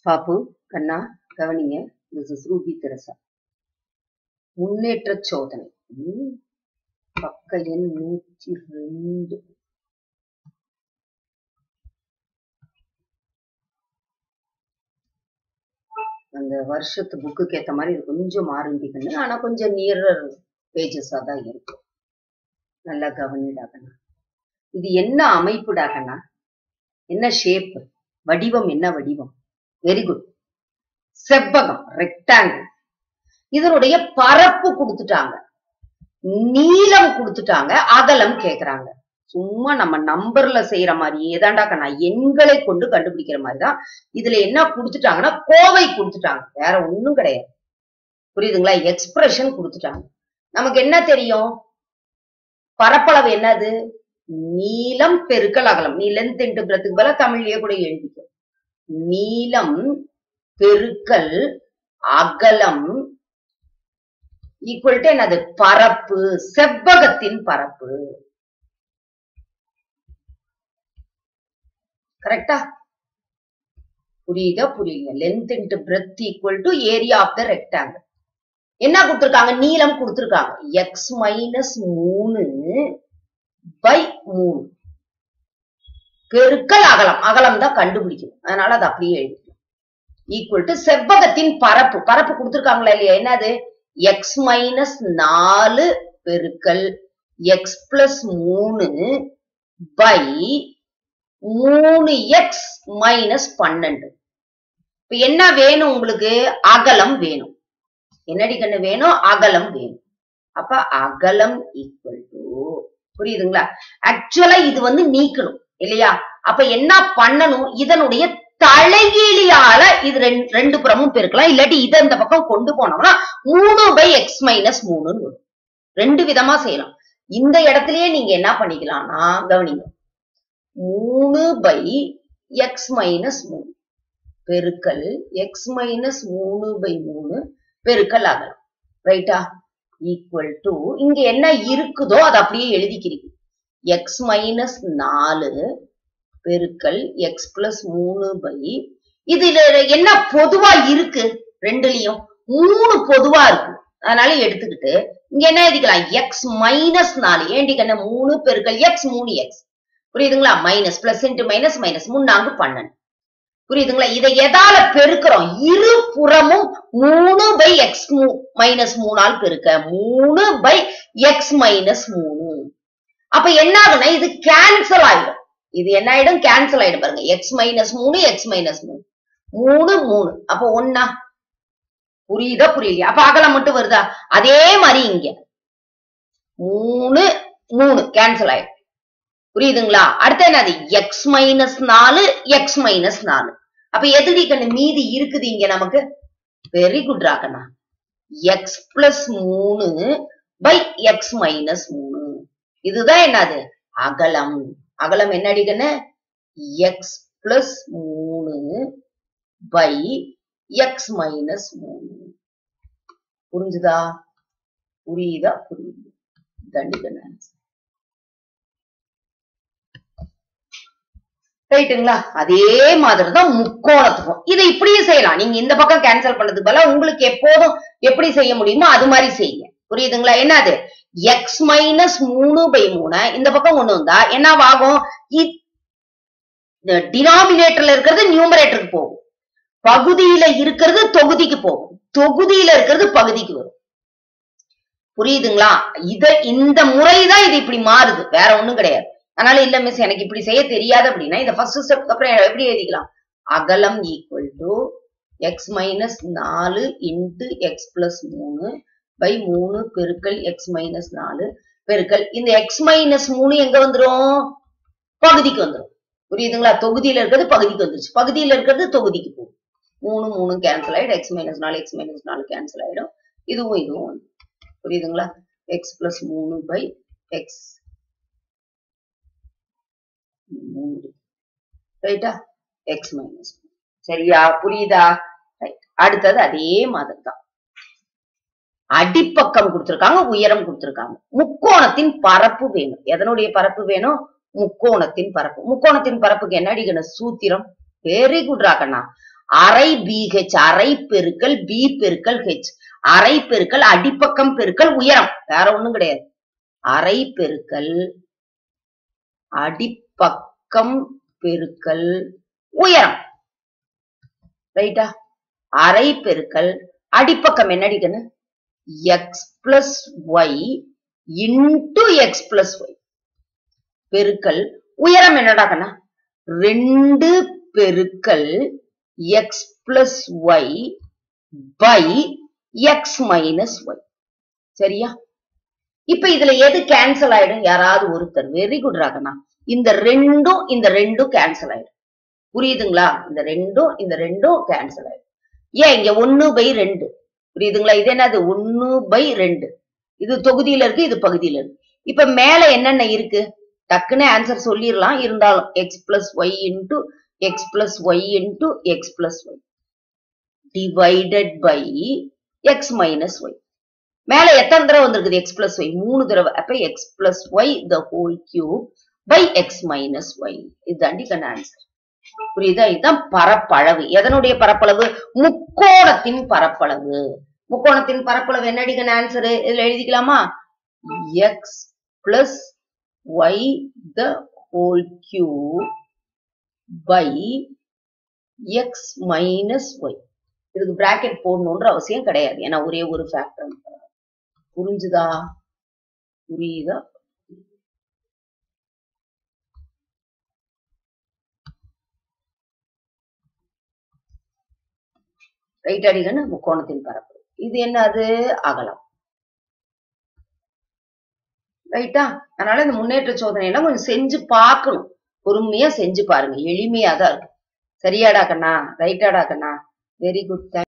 பாப்பு கண்ணா கவனிங்க. This is Ruby Teresa. முன்னேற்ற சோதனை பக்க எண் 102. அந்த வருஷத்து புக்குக்கு ஏத்த மாதிரி இது கொஞ்சம் மாறுண்டிக்கண்ணு, ஆனா கொஞ்சம் நியரர் பேஜஸா தான் இருக்கும். நல்லா கவனிடாக்கண்ணா. இது என்ன அமைப்புடாக்கண்ணா? என்ன ஷேப்? வடிவம் என்ன வடிவம்? Very good. செவ்வகம், ரெக்டாங்கிள். இதனுடைய பரப்பு கொடுத்துட்டாங்க, நீளம் கொடுத்துட்டாங்க, அகலம் கேக்குறாங்க. சும்மா நம்ம நம்பர்ல செய்யற மாதிரியே தான்டாக்கண்ணா, எண்களை கொண்டு கண்டுபிடிக்கிற மாதிரிதான். இதுல என்ன கொடுத்துட்டாங்கன்னா கோவை கொடுத்துட்டாங்க, வேற ஒண்ணும் கிடையாது. புரியுதுங்களா? எக்ஸ்பிரஷன் கொடுத்துட்டாங்க. நமக்கு என்ன தெரியும்? பரப்பளவு என்னது? நீளம் பெருக்கல் அகலம். நீ லென்த் இன்டு பிரெத்துக்கு பதிலா தமிழ்லயே கூட எழுதிக்க. நீளம் பெருக்கல் அகலம் ஈக்குவல் டு என்னது? பரப்பு. செவ்வகத்தின் பரப்பு. கரெக்டா? புரியுதா? புரியுங்க. Length into breadth equal to area of the rectangle. என்ன கொடுத்திருக்காங்க? நீளம் கொடுத்திருக்காங்க. எக்ஸ் மைனஸ் 3 பை 3 பெருக்கல் அகலம். அகலம் தான் கண்டுபிடிக்கணும், அதனால அது அப்படியே எழுதிக்கலாம். ஈக்குவல் டு செவ்வகத்தின் பரப்பு. பரப்பு கொடுத்திருக்காங்களா இல்லையா? என்னது? எக்ஸ் மைனஸ் 4 பெருக்கல் x plus 3 by 3x minus 12. இப்ப என்ன வேணும் உங்களுக்கு? அகலம் வேணும். என்னடி கண்ணு வேணும்? அகலம் வேணும். அப்ப அகலம் ஈக்குவல் டு, புரியுதுங்களா? ஆக்சுவலா இது வந்து நீக்கணும் இல்லையா? அப்ப என்ன பண்ணணும்? இதனுடைய தலைகீழியால இது ரெண்டு புறமும் பெருக்கலாம். இல்லாட்டி இதை இந்த பக்கம் கொண்டு போனோம்னா 3 பை எக்ஸ் மைனஸ் 3 ரெண்டு விதமா செய்யலாம். இந்த இடத்துலயே நீங்க என்ன பண்ணிக்கலாம்னா, கவனிங்க, 3 பை எக்ஸ் மைனஸ் 3 பெருக்கல் எக்ஸ் மைனஸ் 3 பை 3 பெருக்கல் அகலம். ரைட்டா? ஈக்குவல் டு, இங்க என்ன இருக்குதோ அதை அப்படியே எழுதிக்கிறீங்க. எக்ஸ் மைனஸ் 4 பெருக்கல் எக்ஸ் பிளஸ் 3 பை, இதுல என்ன பொதுவா இருக்கு? ரெண்டுலயும் 3 பொதுவா இருக்கு, அதனால எடுத்துக்கிட்டு இங்க என்ன எழுதிக்கலாம்? X minus 4. ஏண்டி கண்ண? 3 பெருக்கல் எக்ஸ் 3x. புரியுதுங்களா? Minus plus into minus minus 3 4 12. புரியுதுங்களா? இதை எதால பெருக்கிறோம்? இரு புறமும் 3 பை எக்ஸ் மைனஸ் 3 பெருக்க 3 பை எக்ஸ் மைனஸ் 3. அப்ப என்ன ஆகுனா இது கேன்சல் ஆயிடும். இது என்ன ஆயிடும்? கேன்சல் ஆயிடும். பாருங்க, எக்ஸ் மைனஸ் 3 எக்ஸ் மைனஸ் 3 3 3. அப்ப ஒன்னா? புரியுதா? புரியலையா? அப்ப அகலம் மட்டும் வருதா? அதே மாதிரி இங்க 3 3 கேன்சல் ஆயிடும். புரியுதுங்களா? அடுத்து என்னது? X minus 4 x minus 4. அப்ப எதுடி கண்ணு மீதி இருக்குது இங்க நமக்கு? வெரி குட் ராக்கண்ணா. X plus 3 by x minus 3. இதுதான் என்னது? அகலம். அகலம் என்ன அடிக்கண்ணு? X plus 3 by x minus 3. புரிஞ்சுதா? புரியுதா? புரியுது. கண்டிக்கண்ண ரைட்டுங்களா? அதே மாதிரிதான் முக்கோணத்துக்கும் இதை இப்படியே செய்யலாம். நீங்க இந்த பக்கம் கேன்சல் பண்ணதுக்கு பதிலா உங்களுக்கு எப்போதும் எப்படி செய்ய முடியுமோ அது மாதிரி செய்யுங்க. புரியுதுங்களா? என்னது? எக்ஸ் மைனஸ் 3 பை 3 இந்த பக்கம் கொண்டு வந்தா என்னவாகும்? டினாமினேட்டர்ல இருக்கிறது நியூமரேட்டருக்கு போகும், பகுதியில இருக்கிறது தொகுதிக்கு போகும், தொகுதியில இருக்கிறது பகுதிக்கு வரும். புரியுதுங்களா? இந்த முறைதான் இது இப்படி மாறுது, வேற ஒண்ணும் கிடையாது. அதனால இல்ல மிஸ் எனக்கு இப்படி செய்ய தெரியாது அப்படின்னா இந்த ஃபர்ஸ்ட் ஸ்டெப் அப்புறம் எப்படி எழுதிக்கலாம்? அகலம் equal to x minus 4 into x plus 3 by 3 பெருக்கல் எக்ஸ் மைனஸ் 4 பெருக்கல் இந்த எக்ஸ் மைனஸ் 3 எங்க வந்துரும்? பகுதிக்கு வந்துரும். புரியுதுங்களா? தொகுதியில இருக்கிறது பகுதிக்கு வந்துருச்சு, பகுதியில இருக்கிறது தொகுதிக்கு போகும். 3 3 கேன்சல் ஆயிடும். எக்ஸ் மைனஸ் 4 கேன்சல் ஆயிடும். இதுவும் இதுவும் வந்து புரியுதுங்களா? எக்ஸ் பிளஸ் 3 பை எக்ஸ் 3 ரைட்டா? X minus. சரியா? புரியுதா? ரைட். அடுத்தது அதே மாதிரி தான். அடிப்பக்கம் கொடுத்திருக்காங்க, உயரம் கொடுத்திருக்காங்க. முக்கோணத்தின் பரப்பு வேணும். எதனுடைய பரப்பு வேணும்? முக்கோணத்தின் பரப்பு. முக்கோணத்தின் பரப்புக்கு என்ன அடிக்கணும்? சூத்திரம். வெரி குட் ராக்கண்ணா. அரை பிஹெச், அரை பெருக்கல் பி பெருக்கல் ஹெச், அரை பெருக்கல் அடிப்பக்கம் பெருக்கல் உயரம், வேற ஒண்ணும் கிடையாது. அரை பெருக்கல் அடிப்பக்கம் பெருக்கல் உயரம், ரைட்டா? அரை பெருக்கல் அடிப்பக்கம் என்னடிக்கன்னு x plus y into x plus y பெருக்கல் உயரம் என்னடாக்கண்ணா 2 பெருக்கல் x plus y by x minus y. சரியா? இப்ப இதுல எது கேன்சல் ஆயிடும்? யாராவது ஒருத்தர். வெரி குட் ராகண்ணா. இந்த ரெண்டும் கேன்சல் ஆயிடும். புரியுதுங்களா? இந்த ரெண்டும் கேன்சல் ஆயிடும். ஏன் இங்க 1/2 புரியுதுங்களா? இது என்னது 1/2. இது தொகுதியில இருக்கு, இது பகுதியில இருக்கு. இப்ப மேல என்னென்ன இருக்கு டக்குன்னு ஆன்சர் சொல்லிடலாம். இருந்தாலும் x plus y into x plus y into x plus y divided by x minus y. மேல எத்தனை தடவை வந்திருக்குது? எக்ஸ் பிளஸ் ஒய் 3 தடவை. அப்ப x plus y the whole cube by x minus y. இதுதாண்டி கண்ண ஆன்சர். புரியுதா? இதுதான் பரப்பளவு. எதனுடைய பரப்பளவு? முக்கோணத்தின் பரப்பளவு. முக்கோணத்தின் பரப்பளவு என்னடி கண்ண ஆன்சர்? இதுல எழுதிக்கலாமா? X plus y the whole cube by x minus y. இதுக்கு பிராக்கெட் போடணும்ன்ற அவசியம் கிடையாது. ஏன்னா ஒரே ஒரு ஃபேக்டர். புரிஞ்சுதா? புரியுதா? ரைட் அடிக்கன்னு முக்கோணத்தின் பரப்பு. இது என்னது? அகலம். ரைட்டா? அதனால இந்த முன்னேற்ற சோதனை எல்லாம் கொஞ்சம் செஞ்சு பார்க்கணும். பொறுமையா செஞ்சு பாருங்க. எளிமையா தான் இருக்கு. சரியாடா கண்ணா? ரைட்டாடா கண்ணா? Very good.